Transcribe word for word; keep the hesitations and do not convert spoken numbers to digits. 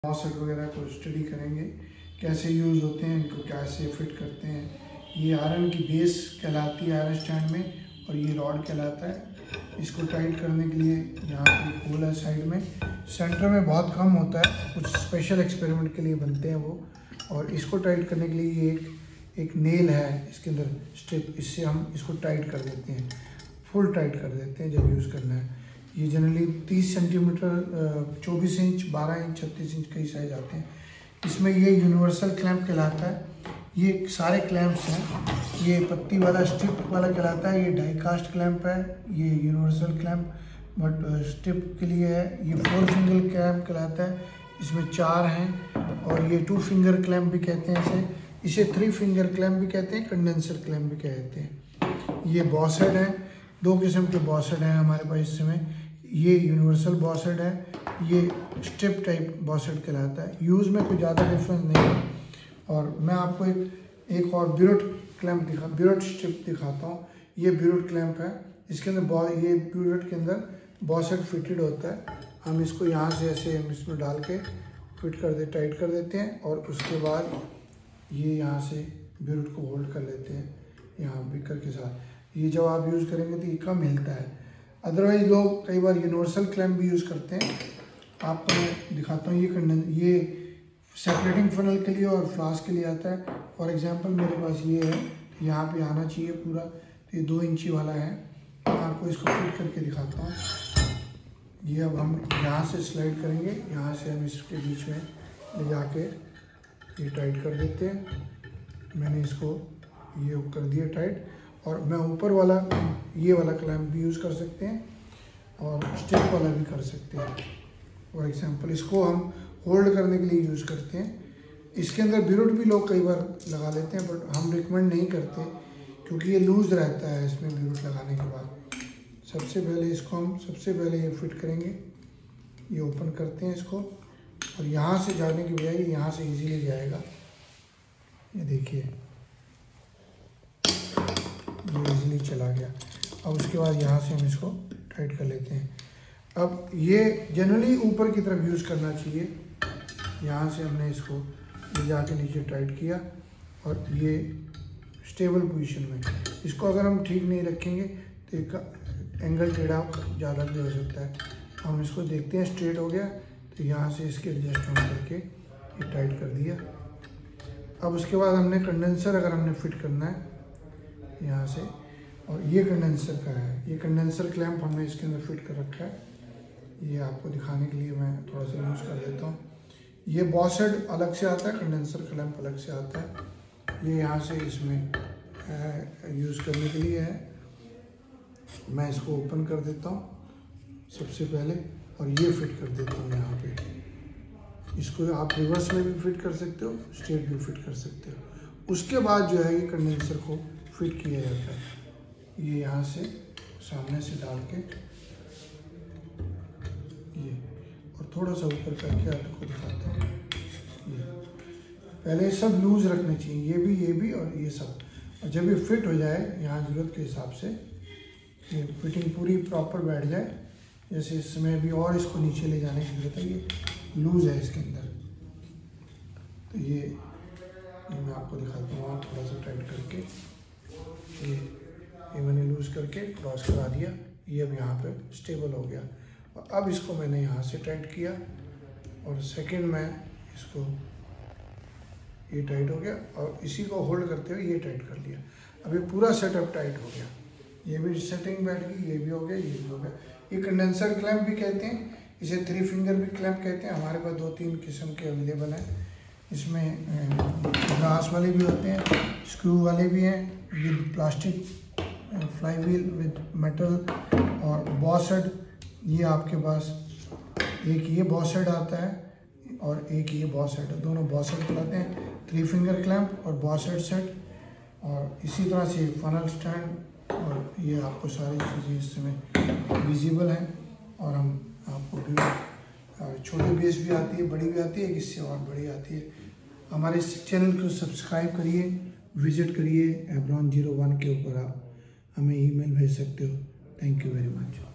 MOSFET वगैरह को study करेंगे, कैसे यूज़ होते हैं, इनको कैसे फिट करते हैं। ये आयरन की बेस कहलाती है आयरन स्टैंड में, और ये रॉड कहलाता है। इसको टाइट करने के लिए यहाँ पर होल है साइड में, सेंटर में बहुत कम होता है, कुछ स्पेशल एक्सपेरिमेंट के लिए बनते हैं वो। और इसको टाइट करने के लिए ये एक एक नेल है इसके अंदर स्ट्रिप, इससे हम इसको टाइट कर देते हैं, फुल टाइट कर देते हैं जब यूज़ करना है। ये जनरली तीस सेंटीमीटर, चौबीस इंच, बारह इंच, छत्तीस इंच कई साइज आते हैं। इसमें ये यूनिवर्सल क्लैंप कहलाता है। ये सारे क्लैंप्स हैं। ये पत्ती वाला स्ट्रिप वाला कहलाता है, ये डाई कास्ट क्लैंप है। ये यूनिवर्सल क्लैंप बट स्ट्रिप के लिए है। ये फोर फिंगर क्लैंप कहलाता है, इसमें चार हैं। और ये टू फिंगर क्लैंप भी कहते हैं इसे इसे थ्री फिंगर क्लैंप भी कहते हैं, कंडेंसर क्लैंप भी कहते हैं। ये बॉस हेड है, दो किस्म के बॉस हेड हैं हमारे पास इस समय। ये यूनिवर्सल बॉस हेड है, ये स्ट्रिप टाइप बॉस हेड कहलाता है। यूज़ में कोई ज़्यादा डिफरेंस नहीं है। और मैं आपको एक एक और ब्यूरेट क्लैंप दिखा ब्यूरेट स्ट्रिप दिखाता हूँ। ये ब्यूरेट क्लैंप है, इसके अंदर ये ब्यूरेट के अंदर बॉस हेड फिटेड होता है। हम इसको यहाँ से ऐसे हम इसमें डाल के फिट कर दे टाइट कर देते हैं, और उसके बाद ये यहाँ से ब्यूरेट को होल्ड कर लेते हैं यहाँ बिकर के साथ। ये जब आप यूज़ करेंगे तो ये कम हिलता है। अदरवाइज लोग कई बार यूनिवर्सल क्लैंप भी यूज़ करते हैं। आपको मैं दिखाता हूँ। ये कंडेंस ये सेपरेटिंग फनल के लिए और फ्लास्क के लिए आता है। फॉर एग्जांपल मेरे पास ये है, यहाँ पे आना चाहिए पूरा, तो ये दो इंची वाला है। मैं आपको इसको फिट करके दिखाता हूँ। ये अब हम यहाँ से स्लाइड करेंगे, यहाँ से हम इसके बीच में ले जाके ये टाइट कर देते हैं। मैंने इसको ये कर दिया टाइट। और मैं ऊपर वाला ये वाला क्लैंप भी यूज़ कर सकते हैं, और स्ट्रिप वाला भी कर सकते हैं। फॉर एग्जांपल इसको हम होल्ड करने के लिए यूज़ करते हैं। इसके अंदर ब्यूरेट भी लोग कई बार लगा लेते हैं, बट हम रिकमेंड नहीं करते क्योंकि ये लूज़ रहता है इसमें ब्यूरेट लगाने के बाद। सबसे पहले इसको हम सबसे पहले ये फिट करेंगे। ये ओपन करते हैं इसको, और यहाँ से जाने की बजाय यहाँ से इजीली जाएगा। ये देखिए, ये इजीली चला गया। अब उसके बाद यहाँ से हम इसको टाइट कर लेते हैं। अब ये जनरली ऊपर की तरफ यूज़ करना चाहिए। यहाँ से हमने इसको ले जाके नीचे टाइट किया, और ये स्टेबल पोजीशन में। इसको अगर हम ठीक नहीं रखेंगे तो एक एंगल टेढ़ा ज़्यादा भी हो सकता है। हम इसको देखते हैं, स्ट्रेट हो गया तो यहाँ से इसके एडजस्ट ऑन करके ये टाइट कर दिया। अब उसके बाद हमने कंडेंसर अगर हमने फिट करना है यहाँ से, और ये कंडेंसर का है। ये कंडेंसर क्लैंप हमने इसके अंदर फिट कर रखा है। ये आपको दिखाने के लिए मैं थोड़ा सा यूज़ कर देता हूँ। ये बॉस हेड अलग से आता है, कंडेंसर क्लैंप अलग से आता है। ये यहाँ से इसमें यूज़ करने के लिए है। मैं इसको ओपन कर देता हूँ सबसे पहले, और ये फिट कर देता हूँ यहाँ पे। इसको आप रिवर्स में भी फिट कर सकते हो, स्ट्रेट भी फिट कर सकते हो। उसके बाद जो है ये कंडेंसर को फिट किया जाता है। ये यहाँ से सामने से डाल के ये, और थोड़ा सा ऊपर करके आपको दिखाता हूँ। ये पहले सब लूज रखने चाहिए, ये भी ये भी और ये सब। और जब ये फिट हो जाए यहाँ ज़रूरत के हिसाब से, ये फिटिंग पूरी प्रॉपर बैठ जाए, जैसे इसमें भी और इसको नीचे ले जाने की जरूरत है। ये लूज़ है इसके अंदर, तो ये ये मैं आपको दिखाता हूँ। आप थोड़ा सा टाइट करके ये ये मैंने लूज़ करके क्रॉस करा दिया। ये अब यहाँ पे स्टेबल हो गया। और अब इसको मैंने यहाँ से टाइट किया, और सेकंड में इसको ये टाइट हो गया, और इसी को होल्ड करते हुए ये टाइट कर लिया। अब ये पूरा सेटअप टाइट हो गया। ये भी सेटिंग बैठ गई, ये भी हो गया, ये भी हो गया। ये कंडेंसर क्लैंप भी कहते हैं, इसे थ्री फिंगर भी क्लैंप कहते हैं। हमारे पास दो तीन किस्म के अवेलेबल हैं। इसमें ग्लास वाले भी होते हैं, स्क्रू वाले भी हैं, with plastic fly wheel with metal, और बॉस हेड। ये आपके पास एक ये बॉस हेड आता है, और एक ये बॉस हेड, दोनों बॉस हेड कहलाते हैं। थ्री फिंगर क्लैंप और बॉस हेड सेट, और इसी तरह से फनल स्टैंड, और ये आपको सारी चीज़ें इसमें विजिबल हैं। और हम आपको भी और छोटी बेस भी आती है, बड़ी भी आती है, इससे और बड़ी आती है। हमारे इस चैनल को सब्सक्राइब करिए, विजिट करिए। एब्रॉन जीरो वन के ऊपर आप हमें ईमेल भेज सकते हो। Thank you very much.